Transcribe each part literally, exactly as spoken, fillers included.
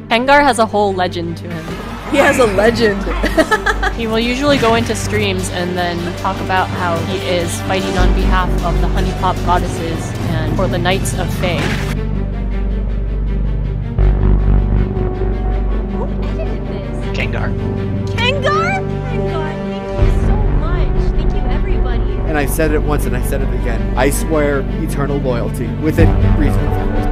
Kengar has a whole legend to him. He has a legend. He will usually go into streams and then talk about how he is fighting on behalf of the honey pop goddesses and for the Knights of Faye. Who edited this? Kengar. Kengar? Kengar, thank you so much. Thank you, everybody. And I said it once and I said it again. I swear eternal loyalty. Within reason, of course.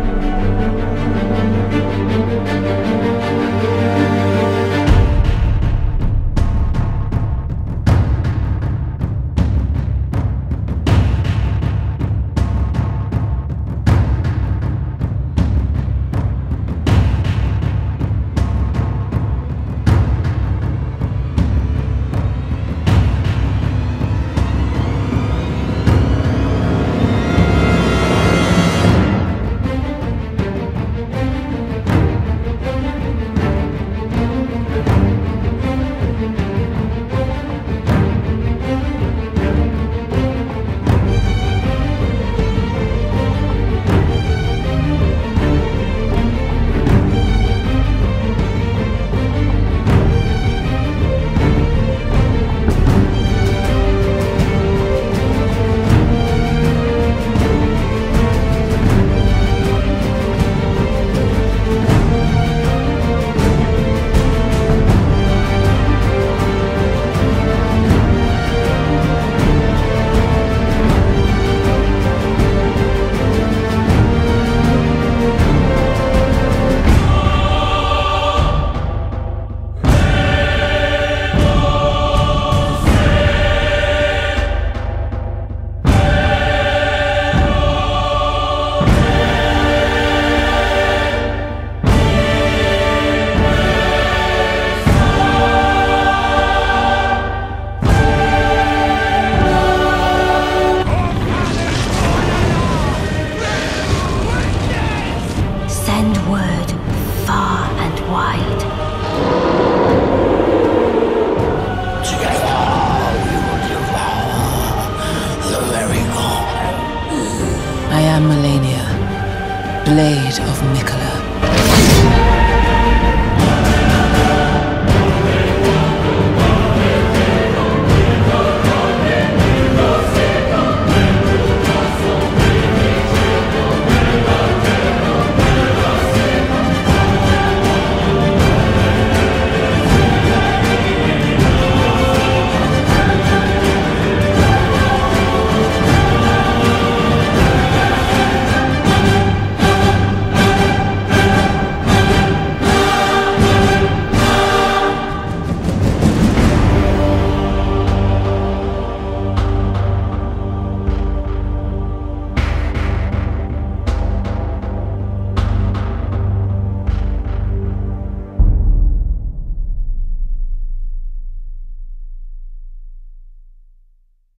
Blade of Mikola.